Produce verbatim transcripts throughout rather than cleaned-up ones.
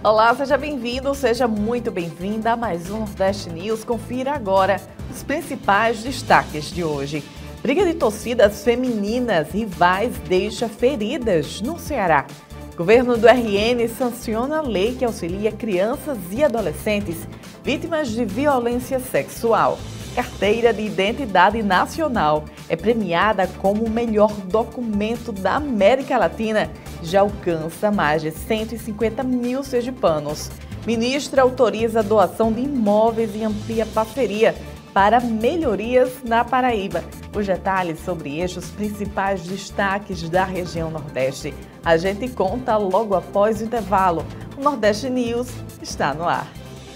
Olá, seja bem-vindo, seja muito bem-vinda a mais um Nordeste News. Confira agora os principais destaques de hoje. Briga de torcidas femininas rivais deixa feridas no Ceará. Governo do R N sanciona a lei que auxilia crianças e adolescentes vítimas de violência sexual. Carteira de Identidade Nacional é premiada como o melhor documento da América Latina. Já alcança mais de cento e cinquenta mil sergipanos. Ministra autoriza a doação de imóveis e amplia parceria para melhorias na Paraíba. Os detalhes sobre estes os principais destaques da região Nordeste. A gente conta logo após o intervalo. O Nordeste News está no ar.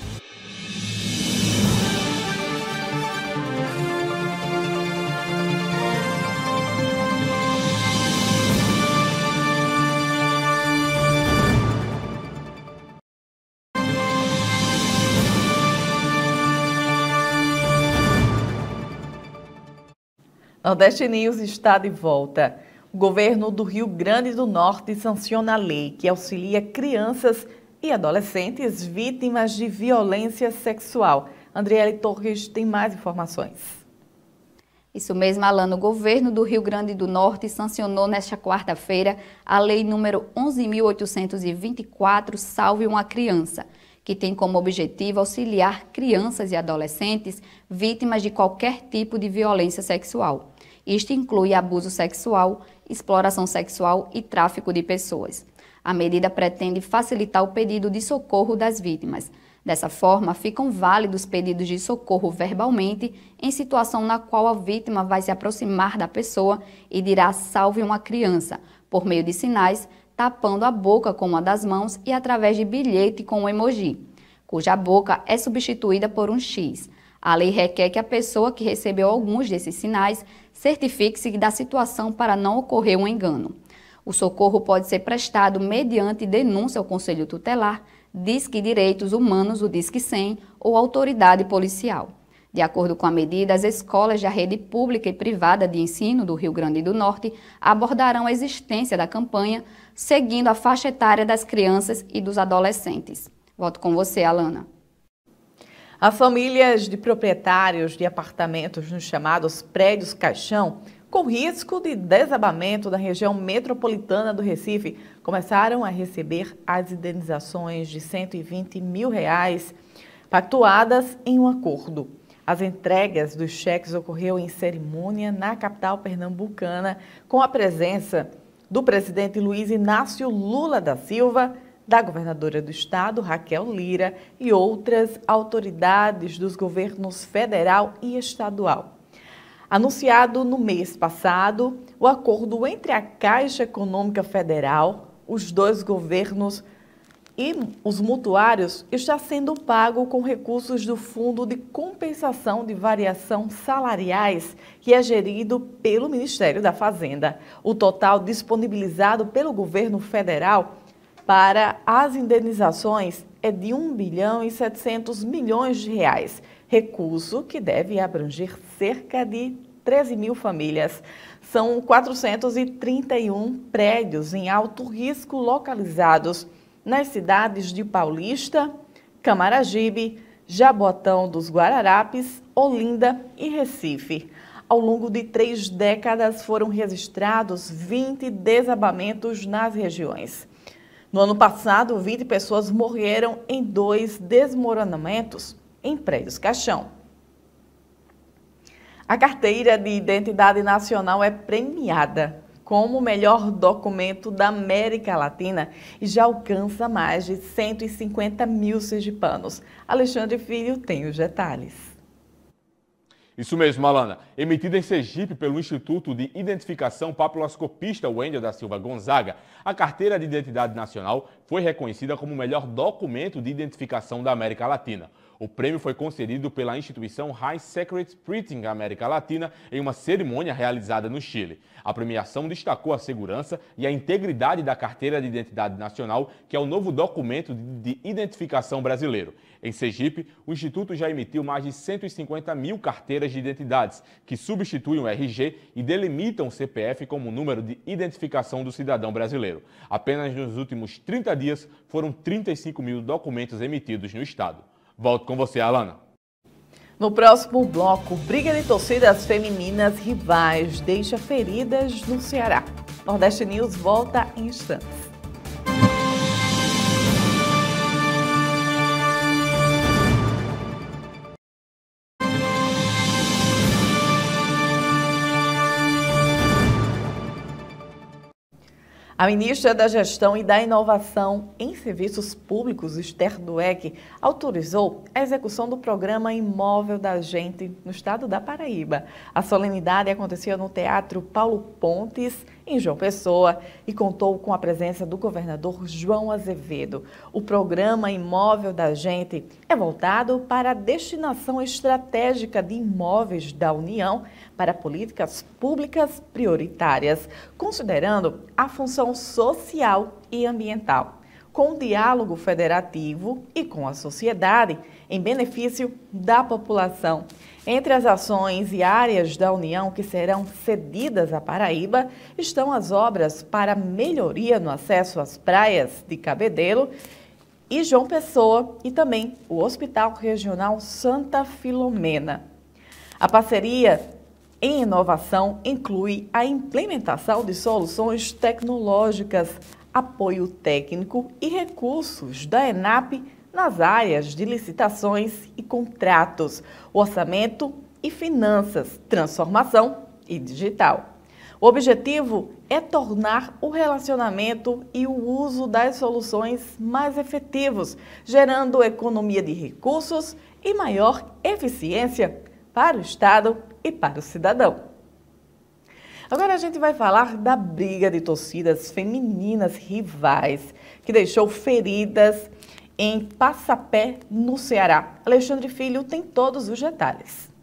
Nordeste News está de volta. O governo do Rio Grande do Norte sanciona a lei que auxilia crianças e adolescentes vítimas de violência sexual. Andriele Torres tem mais informações. Isso mesmo, Alana. O governo do Rio Grande do Norte sancionou nesta quarta-feira a lei número onze mil oitocentos e vinte e quatro, Salve uma Criança, que tem como objetivo auxiliar crianças e adolescentes vítimas de qualquer tipo de violência sexual. Isto inclui abuso sexual, exploração sexual e tráfico de pessoas. A medida pretende facilitar o pedido de socorro das vítimas. Dessa forma, ficam válidos pedidos de socorro verbalmente em situação na qual a vítima vai se aproximar da pessoa e dirá "salve uma criança", por meio de sinais, tapando a boca com uma das mãos e através de bilhete com um emoji, cuja boca é substituída por um X. A lei requer que a pessoa que recebeu alguns desses sinais certifique-se da situação para não ocorrer um engano. O socorro pode ser prestado mediante denúncia ao Conselho Tutelar, Disque Direitos Humanos, o Disque cem, ou autoridade policial. De acordo com a medida, as escolas da rede pública e privada de ensino do Rio Grande do Norte abordarão a existência da campanha, seguindo a faixa etária das crianças e dos adolescentes. Volto com você, Alana. As famílias de proprietários de apartamentos nos chamados prédios caixão, com risco de desabamento da região metropolitana do Recife, começaram a receber as indenizações de cento e vinte mil reais pactuadas em um acordo. As entregas dos cheques ocorreu em cerimônia na capital pernambucana, com a presença do presidente Luiz Inácio Lula da Silva, da governadora do estado, Raquel Lira, e outras autoridades dos governos federal e estadual. Anunciado no mês passado, o acordo entre a Caixa Econômica Federal, os dois governos e os mutuários está sendo pago com recursos do Fundo de Compensação de Variação Salariais, que é gerido pelo Ministério da Fazenda. O total disponibilizado pelo governo federal para as indenizações é de um bilhão e setecentos milhões de reais, recurso que deve abranger cerca de treze mil famílias. São quatrocentos e trinta e um prédios em alto risco localizados nas cidades de Paulista, Camaragibe, Jaboatão dos Guararapes, Olinda e Recife. Ao longo de três décadas foram registrados vinte desabamentos nas regiões. No ano passado, vinte pessoas morreram em dois desmoronamentos em prédios caixão. A Carteira de Identidade Nacional é premiada como o melhor documento da América Latina e já alcança mais de cento e cinquenta mil sergipanos. Alexandre Filho tem os detalhes. Isso mesmo, Alana. Emitida em Sergipe pelo Instituto de Identificação Papiloscopista Wendel da Silva Gonzaga, a Carteira de Identidade Nacional foi reconhecida como o melhor documento de identificação da América Latina. O prêmio foi concedido pela instituição High Secret Printing América Latina em uma cerimônia realizada no Chile. A premiação destacou a segurança e a integridade da Carteira de Identidade Nacional, que é o novo documento de identificação brasileiro. Em Sergipe, o Instituto já emitiu mais de cento e cinquenta mil carteiras de identidades, que substituem o R G e delimitam o C P F como número de identificação do cidadão brasileiro. Apenas nos últimos trinta dias, foram trinta e cinco mil documentos emitidos no estado. Volto com você, Alana. No próximo bloco, briga de torcidas femininas rivais deixa feridas no Ceará. Nordeste News volta em instantes. A ministra da Gestão e da Inovação em Serviços Públicos, Esther Dweck, autorizou a execução do programa Imóvel da Gente no estado da Paraíba. A solenidade aconteceu no Teatro Paulo Pontes, em João Pessoa, e contou com a presença do governador João Azevedo. O programa Imóvel da Gente é voltado para a destinação estratégica de imóveis da União para políticas públicas prioritárias, considerando a função social e ambiental, com diálogo federativo e com a sociedade em benefício da população. Entre as ações e áreas da União que serão cedidas à Paraíba estão as obras para melhoria no acesso às praias de Cabedelo e João Pessoa e também o Hospital Regional Santa Filomena. A parceria em inovação inclui a implementação de soluções tecnológicas, apoio técnico e recursos da ENAP nas áreas de licitações e contratos, orçamento e finanças, transformação e digital. O objetivo é tornar o relacionamento e o uso das soluções mais efetivos, gerando economia de recursos e maior eficiência para o Estado e para o cidadão. Agora a gente vai falar da briga de torcidas femininas rivais, que deixou feridas em Passapé, no Ceará. Alexandre Filho tem todos os detalhes.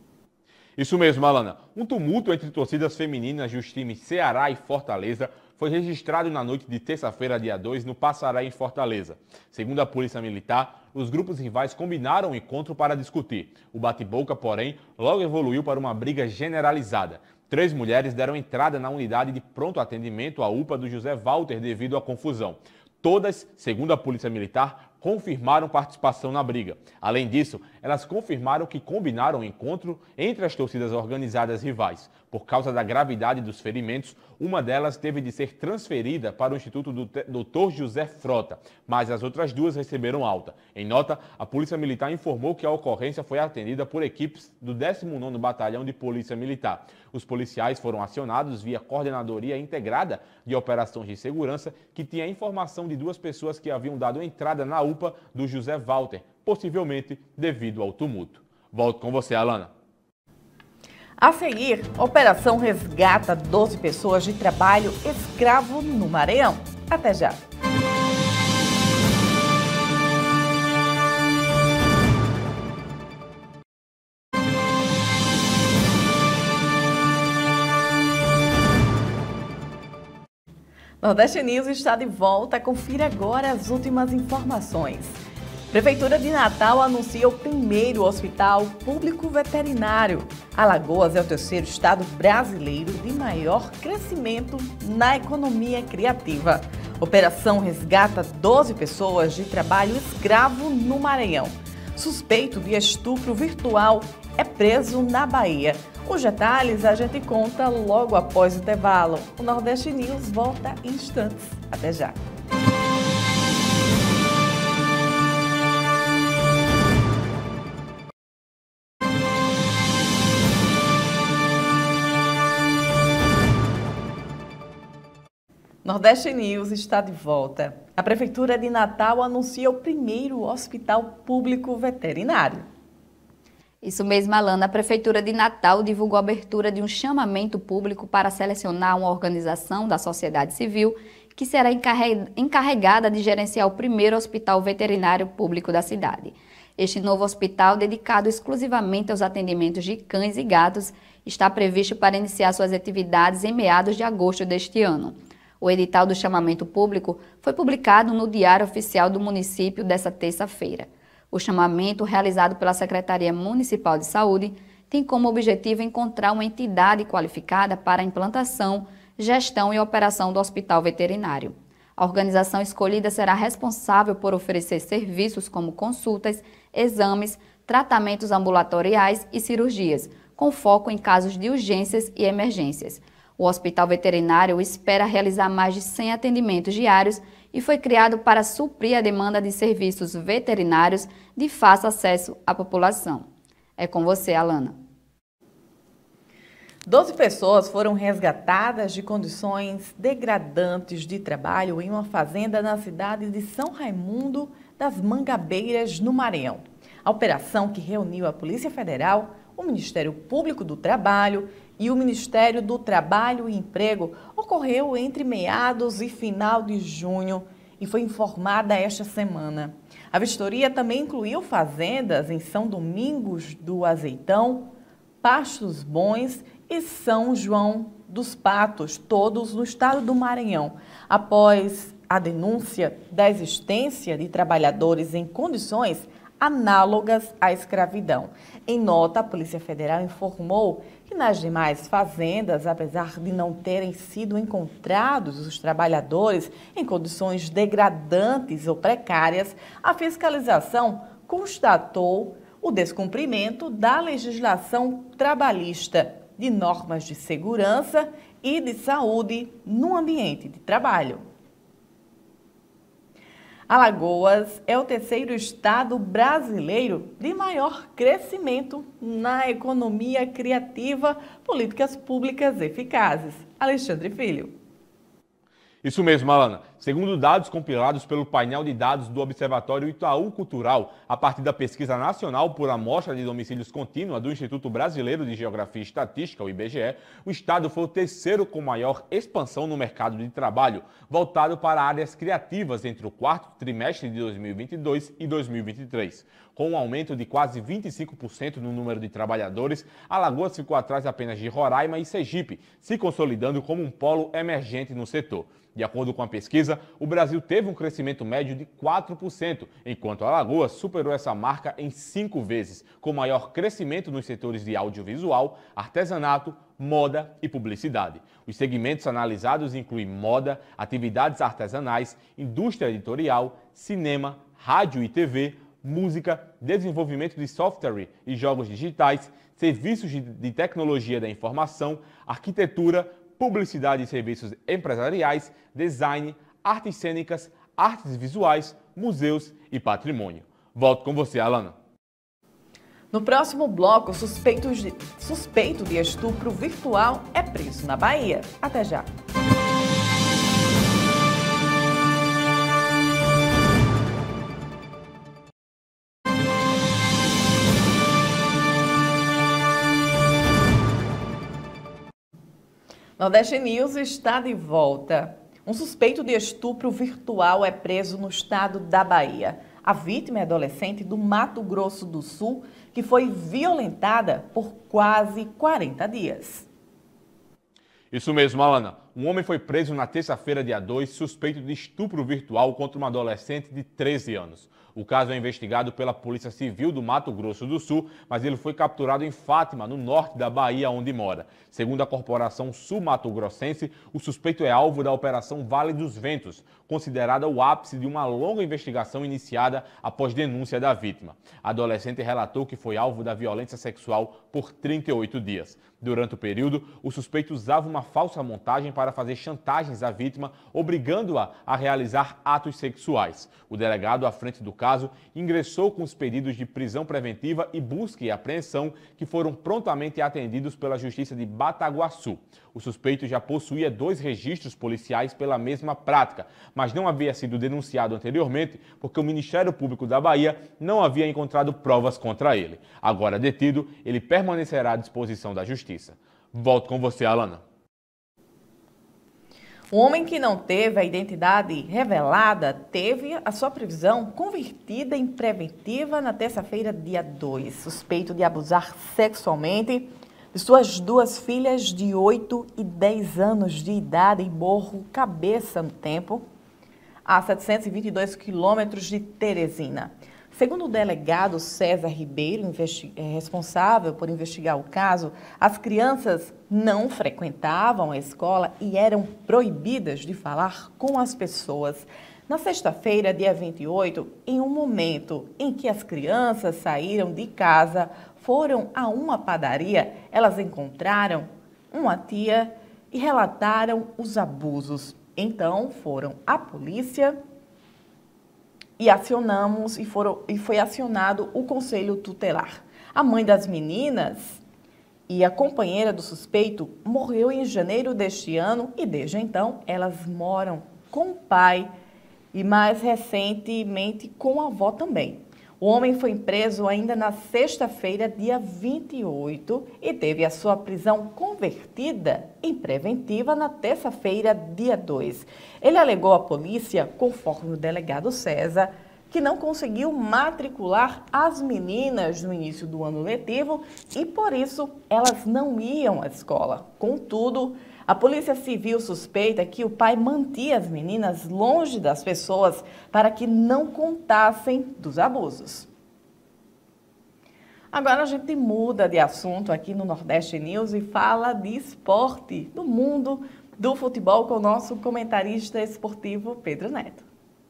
Isso mesmo, Alana. Um tumulto entre torcidas femininas dos times Ceará e Fortaleza foi registrado na noite de terça-feira, dia dois, no Passaré, em Fortaleza. Segundo a Polícia Militar, os grupos rivais combinaram um encontro para discutir. O bate-boca, porém, logo evoluiu para uma briga generalizada. Três mulheres deram entrada na unidade de pronto atendimento, a U P A do José Walter, devido à confusão. Todas, segundo a Polícia Militar, confirmaram participação na briga. Além disso, elas confirmaram que combinaram o encontro entre as torcidas organizadas rivais. Por causa da gravidade dos ferimentos, uma delas teve de ser transferida para o Instituto do doutor José Frota, mas as outras duas receberam alta. Em nota, a Polícia Militar informou que a ocorrência foi atendida por equipes do décimo nono Batalhão de Polícia Militar. Os policiais foram acionados via Coordenadoria Integrada de Operações de Segurança, que tinha informação de duas pessoas que haviam dado entrada na U P A do José Walter, possivelmente devido ao tumulto. Volto com você, Alana. A seguir, operação resgata doze pessoas de trabalho escravo no Maranhão. Até já! Nordeste News está de volta. Confira agora as últimas informações. Prefeitura de Natal anuncia o primeiro hospital público veterinário. Alagoas é o terceiro estado brasileiro de maior crescimento na economia criativa. Operação resgata doze pessoas de trabalho escravo no Maranhão. Suspeito de estupro virtual é preso na Bahia. Os detalhes a gente conta logo após o intervalo. O Nordeste News volta em instantes. Até já! Nordeste News está de volta. A Prefeitura de Natal anuncia o primeiro hospital público veterinário. Isso mesmo, Alana. A Prefeitura de Natal divulgou a abertura de um chamamento público para selecionar uma organização da sociedade civil que será encarregada de gerenciar o primeiro hospital veterinário público da cidade. Este novo hospital, dedicado exclusivamente aos atendimentos de cães e gatos, está previsto para iniciar suas atividades em meados de agosto deste ano. O edital do chamamento público foi publicado no Diário Oficial do município desta terça-feira. O chamamento, realizado pela Secretaria Municipal de Saúde, tem como objetivo encontrar uma entidade qualificada para a implantação, gestão e operação do hospital veterinário. A organização escolhida será responsável por oferecer serviços como consultas, exames, tratamentos ambulatoriais e cirurgias, com foco em casos de urgências e emergências. O Hospital Veterinário espera realizar mais de cem atendimentos diários e foi criado para suprir a demanda de serviços veterinários de fácil acesso à população. É com você, Alana. Doze pessoas foram resgatadas de condições degradantes de trabalho em uma fazenda na cidade de São Raimundo das Mangabeiras, no Maranhão. A operação, que reuniu a Polícia Federal, o Ministério Público do Trabalho e o Ministério do Trabalho e Emprego, ocorreu entre meados e final de junho e foi informada esta semana. A vistoria também incluiu fazendas em São Domingos do Azeitão, Pastos Bons e São João dos Patos, todos no estado do Maranhão, após a denúncia da existência de trabalhadores em condições análogas à escravidão. Em nota, a Polícia Federal informou que nas demais fazendas, apesar de não terem sido encontrados os trabalhadores em condições degradantes ou precárias, a fiscalização constatou o descumprimento da legislação trabalhista, de normas de segurança e de saúde no ambiente de trabalho. Alagoas é o terceiro estado brasileiro de maior crescimento na economia criativa, políticas públicas eficazes. Alexandre Filho. Isso mesmo, Alana. Segundo dados compilados pelo painel de dados do Observatório Itaú Cultural, a partir da Pesquisa Nacional por Amostra de Domicílios Contínua do Instituto Brasileiro de Geografia e Estatística, o I B G E, o estado foi o terceiro com maior expansão no mercado de trabalho, voltado para áreas criativas entre o quarto trimestre de dois mil e vinte e dois e dois mil e vinte e três. Com um aumento de quase vinte e cinco por cento no número de trabalhadores, Alagoas ficou atrás apenas de Roraima e Sergipe, se consolidando como um polo emergente no setor. De acordo com a pesquisa, o Brasil teve um crescimento médio de quatro por cento, enquanto Alagoas superou essa marca em cinco vezes, com maior crescimento nos setores de audiovisual, artesanato, moda e publicidade. Os segmentos analisados incluem moda, atividades artesanais, indústria editorial, cinema, rádio e T V, música, desenvolvimento de software e jogos digitais, serviços de tecnologia da informação, arquitetura, publicidade e serviços empresariais, design, artes cênicas, artes visuais, museus e patrimônio. Volto com você, Alana. No próximo bloco, suspeito de, suspeito de estupro virtual é preso na Bahia. Até já. Nordeste News está de volta. Um suspeito de estupro virtual é preso no estado da Bahia. A vítima é adolescente do Mato Grosso do Sul, que foi violentada por quase quarenta dias. Isso mesmo, Alana. Um homem foi preso na terça-feira, dia dois, suspeito de estupro virtual contra uma adolescente de treze anos. O caso é investigado pela Polícia Civil do Mato Grosso do Sul, mas ele foi capturado em Fátima, no norte da Bahia, onde mora. Segundo a Corporação Sul-Mato-Grossense, o suspeito é alvo da Operação Vale dos Ventos, considerada o ápice de uma longa investigação iniciada após denúncia da vítima. A adolescente relatou que foi alvo da violência sexual por trinta e oito dias. Durante o período, o suspeito usava uma falsa montagem para fazer chantagens à vítima, obrigando-a a realizar atos sexuais. O delegado, à frente do caso, ingressou com os pedidos de prisão preventiva e busca e apreensão, que foram prontamente atendidos pela Justiça de Bataguaçu. O suspeito já possuía dois registros policiais pela mesma prática, mas não havia sido denunciado anteriormente porque o Ministério Público da Bahia não havia encontrado provas contra ele. Agora detido, ele permanecerá à disposição da Justiça. Volto com você, Alana. O homem que não teve a identidade revelada teve a sua prisão convertida em preventiva na terça-feira, dia dois, suspeito de abusar sexualmente de suas duas filhas de oito e dez anos de idade em Morro Cabeça, no Tempo, a setecentos e vinte e dois quilômetros de Teresina. Segundo o delegado César Ribeiro, responsável por investigar o caso, as crianças não frequentavam a escola e eram proibidas de falar com as pessoas. Na sexta-feira, dia vinte e oito, em um momento em que as crianças saíram de casa, foram a uma padaria, elas encontraram uma tia e relataram os abusos. Então, foram à polícia e acionamos e, foram, e foi acionado o conselho tutelar. A mãe das meninas e a companheira do suspeito morreu em janeiro deste ano e desde então elas moram com o pai e mais recentemente com a avó também. O homem foi preso ainda na sexta-feira, dia vinte e oito, e teve a sua prisão convertida em preventiva na terça-feira, dia dois. Ele alegou à polícia, conforme o delegado César, que não conseguiu matricular as meninas no início do ano letivo e, por isso, elas não iam à escola. Contudo, a Polícia Civil suspeita que o pai mantinha as meninas longe das pessoas para que não contassem dos abusos. Agora a gente muda de assunto aqui no Nordeste News e fala de esporte, do mundo do futebol, com o nosso comentarista esportivo Pedro Neto.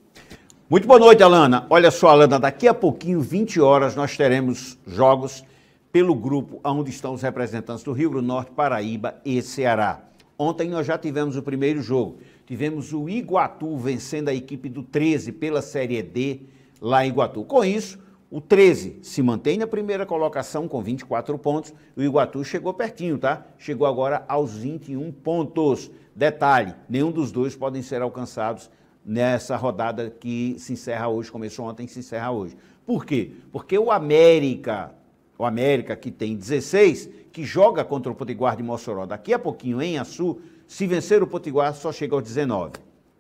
Muito boa noite, Alana. Olha só, Alana, daqui a pouquinho, vinte horas, nós teremos jogos pelo grupo onde estão os representantes do Rio Grande do Norte, Paraíba e Ceará. Ontem nós já tivemos o primeiro jogo. Tivemos o Iguatu vencendo a equipe do treze pela Série D lá em Iguatu. Com isso, o treze se mantém na primeira colocação com vinte e quatro pontos. O Iguatu chegou pertinho, tá? Chegou agora aos vinte e um pontos. Detalhe, nenhum dos dois podem ser alcançados nessa rodada que se encerra hoje, começou ontem e se encerra hoje. Por quê? Porque o América, o América que tem dezesseis, que joga contra o Potiguar de Mossoró daqui a pouquinho em Açu, se vencer o Potiguar só chega aos dezenove,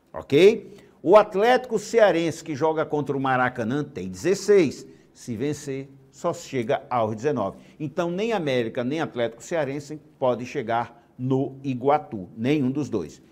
ok? O Atlético Cearense que joga contra o Maracanã tem dezesseis, se vencer só chega aos dezenove. Então nem América nem Atlético Cearense pode chegar no Iguatu, nenhum dos dois.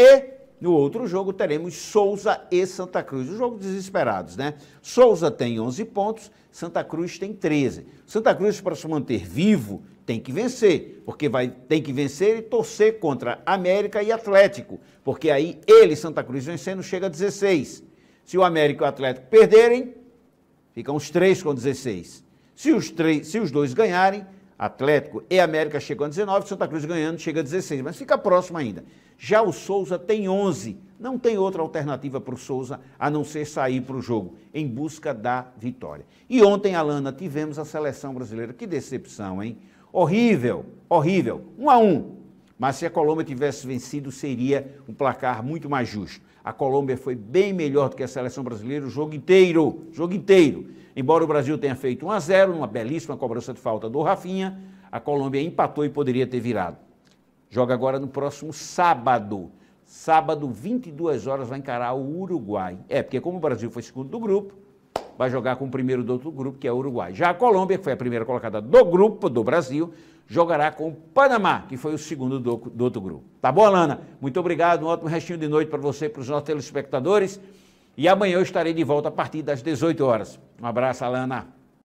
E no outro jogo teremos Souza e Santa Cruz, o jogo desesperados, né? Souza tem onze pontos, Santa Cruz tem treze. Santa Cruz, para se manter vivo, tem que vencer, porque vai, tem que vencer e torcer contra América e Atlético, porque aí ele, Santa Cruz, vencendo, chega a dezesseis. Se o América e o Atlético perderem, ficam os três com dezesseis. Se os, três, se os dois ganharem, Atlético e América chegam a dezenove, Santa Cruz ganhando chega a dezesseis, mas fica próximo ainda. Já o Souza tem onze, não tem outra alternativa para o Souza a não ser sair para o jogo, em busca da vitória. E ontem, Alana, tivemos a seleção brasileira, que decepção, hein? Horrível, horrível, um a um. Mas se a Colômbia tivesse vencido, seria um placar muito mais justo. A Colômbia foi bem melhor do que a seleção brasileira o jogo inteiro, jogo inteiro. Embora o Brasil tenha feito um a zero, uma belíssima cobrança de falta do Rafinha, a Colômbia empatou e poderia ter virado. Joga agora no próximo sábado. Sábado, vinte e duas horas, vai encarar o Uruguai. É, porque como o Brasil foi segundo do grupo, vai jogar com o primeiro do outro grupo, que é o Uruguai. Já a Colômbia, que foi a primeira colocada do grupo do Brasil, jogará com o Panamá, que foi o segundo do, do outro grupo. Tá bom, Alana? Muito obrigado, um ótimo restinho de noite para você e para os nossos telespectadores. E amanhã eu estarei de volta a partir das dezoito horas. Um abraço, Alana.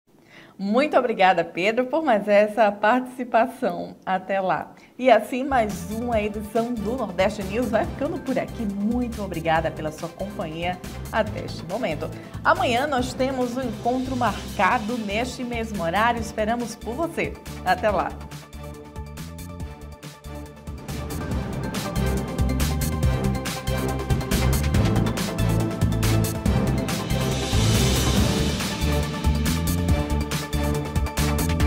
Muito obrigada, Pedro, por mais essa participação. Até lá. E assim, mais uma edição do Nordeste News vai ficando por aqui. Muito obrigada pela sua companhia até este momento. Amanhã nós temos um encontro marcado neste mesmo horário. Esperamos por você. Até lá.